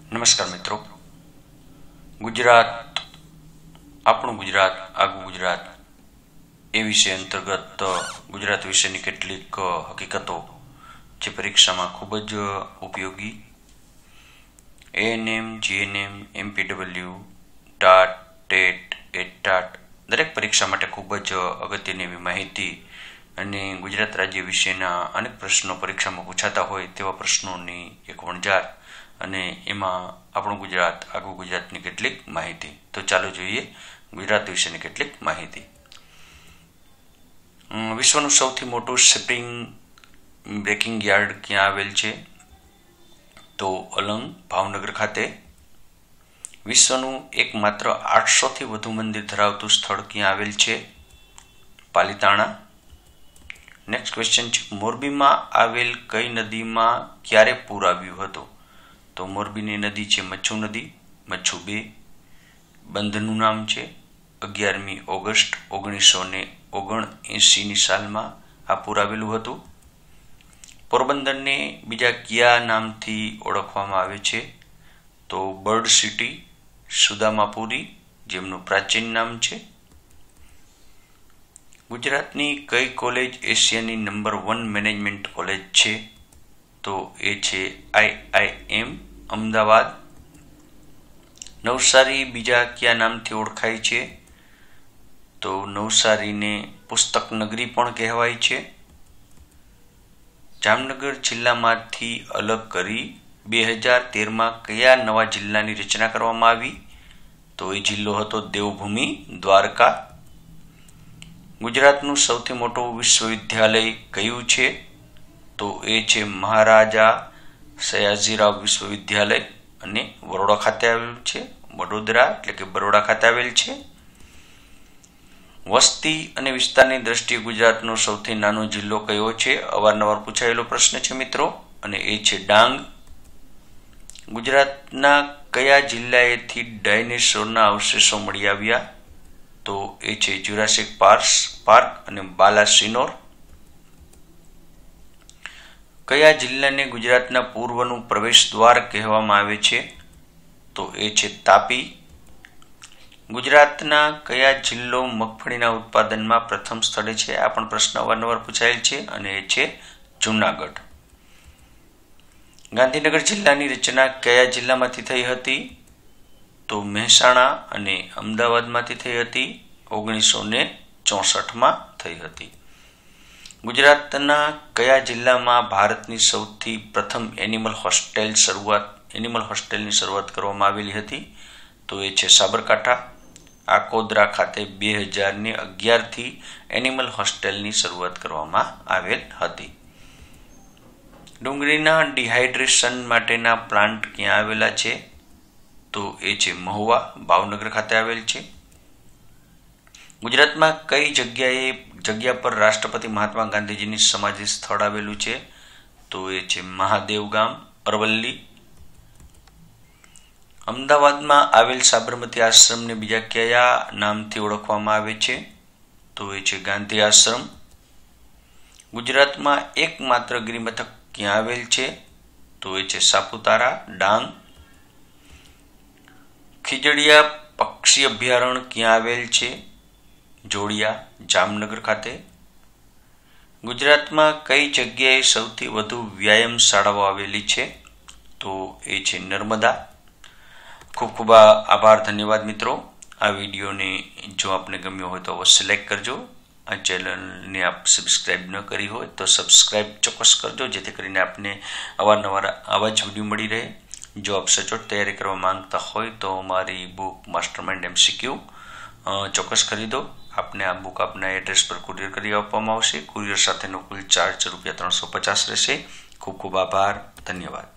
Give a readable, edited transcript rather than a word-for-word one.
નમસ્કાર મિત્રો, ગુજરાત આપણું ગુજરાત આગવું ગુજરાત એ વિષય અંતર્ગત ગુજરાત વિશેની કેટલીક હકીકતો જે પરીક્ષામાં ખૂબ જ ઉપયોગી ANM, GNM, MPW, TAT, TET, એટાટ દરેક પરીક્ષા માટે ખૂબ જ અગત્યની એવી માહિતી અને ગુજરાત રાજ્ય વિશેના અનેક પ્રશ્નો પરીક્ષામાં પૂછાતા હોય તેવા પ્રશ્નોની એક વણઝાર અને એમાં આપણું ગુજરાત આગવું ગુજરાતની કેટલીક માહિતી. તો ચાલો જોઈએ ગુજરાત વિશેની કેટલીક માહિતી. વિશ્વનું સૌથી મોટું શિપિંગ બ્રેકિંગ યાર્ડ ક્યાં આવેલ છે? તો અલંગ, ભાવનગર ખાતે. વિશ્વનું એકમાત્ર 800થી વધુ મંદિર ધરાવતું સ્થળ ક્યાં આવેલ છે? પાલિતાણા. નેક્સ્ટ ક્વેશ્ચન છે, મોરબીમાં આવેલ કઈ નદીમાં ક્યારે પૂર આવ્યું હતું? તો મોરબીની નદી છે મચ્છુ નદી, મચ્છુ 2. બંધનું નામ છે 11મી ઓગસ્ટ 1979ની સાલમાં આ પૂર આવેલું હતું. પોરબંદરને બીજા કયા નામથી ઓળખવામાં આવે છે? તો બર્ડ સિટી, સુદામાપુરી જેમનું પ્રાચીન નામ છે. ગુજરાતની કઈ કોલેજ એશિયાની નંબર 1 મેનેજમેન્ટ કોલેજ છે? તો એ છે IIM અમદાવાદ. નવસારી બીજા કયા નામથી ઓળખાય છે? તો નવસારીને પુસ્તક નગરી પણ કહેવાય છે. જામનગર જિલ્લામાંથી અલગ કરી 2013માં કયા નવા જિલ્લાની રચના કરવામાં આવી? તો એ જિલ્લો હતો દેવભૂમિ દ્વારકા. ગુજરાતનું સૌથી મોટું વિશ્વવિદ્યાલય કયું છે? તો એ છે મહારાજા સયાજીરાવ વિશ્વવિદ્યાલય અને બરોડા ખાતે આવેલું છે. વડોદરા એટલે કે બરોડા ખાતે આવેલ છે. વસ્તી અને વિસ્તારની દ્રષ્ટિએ ગુજરાતનો સૌથી નાનો જિલ્લો કયો છે? અવારનવાર પૂછાયેલો પ્રશ્ન છે મિત્રો, અને એ છે ડાંગ. ગુજરાતના કયા જિલ્લાએથી ડાયનેસોરના અવશેષો મળી આવ્યા? તો એ છે જ્યુરાસિક પાર્ક અને બાલાસિનોર. કયા જિલ્લાને ગુજરાતના પૂર્વનું પ્રવેશ દ્વાર કહેવામાં આવે છે? તો એ છે તાપી. ગુજરાતના કયા જિલ્લો મગફળીના ઉત્પાદનમાં પ્રથમ સ્થળે છે? આ પણ પ્રશ્ન અવારનવાર પૂછાયેલ છે અને એ છે જૂનાગઢ. ગાંધીનગર જિલ્લાની રચના કયા જિલ્લામાંથી થઈ હતી? તો મહેસાણા અને અમદાવાદમાંથી થઈ હતી. 1964માં થઈ હતી. ગુજરાતના કયા જિલ્લામાં ભારતની સૌથી પ્રથમ એનિમલ હોસ્ટેલની શરૂઆત કરવામાં આવેલી હતી? તો એ છે સાબરકાંઠા. આકોદરા ખાતે 2011થી એનિમલ હોસ્ટેલની શરૂઆત કરવામાં આવેલ હતી. ડુંગળીના ડિહાઇડ્રેશન માટેના પ્લાન્ટ ક્યાં આવેલા છે? તો એ છે મહુવા, ભાવનગર ખાતે આવેલ છે. ગુજરાતમાં કઈ જગ્યા પર રાષ્ટ્રપતિ મહાત્મા ગાંધીજીની સમાધિ સ્થળ આવેલું છે? તો એ છે મહાદેવ ગામ, અરવલ્લી. અમદાવાદમાં આવેલ સાબરમતી આશ્રમને બીજા કયા નામથી ઓળખવામાં આવે છે? તો એ છે ગાંધી આશ્રમ. ગુજરાતમાં એકમાત્ર ગિરિમથક ક્યાં આવેલ છે? તો એ છે સાપુતારા, ડાંગ. ખીજડીયા પક્ષી અભયારણ્ય ક્યાં આવેલ છે? જોડિયા, જામનગર ખાતે. ગુજરાતમાં કઈ જગ્યાએ સૌથી વધુ વ્યાયામ શાળાઓ આવેલી છે? તો એ છે નર્મદા. ખૂબ ખૂબ આભાર, ધન્યવાદ મિત્રો. આ વિડીયોને જો આપને ગમ્યો હોય તો અવશ્ય લાઈક કરજો. આ ચેનલને આપ સબસ્ક્રાઈબ ન કરી હોય તો સબસ્ક્રાઈબ ચોક્કસ કરજો, જેથી કરીને આપને અવારનવાર આવા જ વિડીયો મળી રહે. જો આપ સચોટ તૈયારી કરવા માંગતા હોય તો મારી બુક માસ્ટરમાઇન્ડ MCQ ચોક્કસ ખરીદો. આપને આ બુક આપના એડ્રેસ પર કુરિયર કરી આપવામાં આવશે. કુરિયર સાથેનો કુલ ચાર્જ ₹350 રહેશે. ખૂબ ખૂબ આભાર, ધન્યવાદ.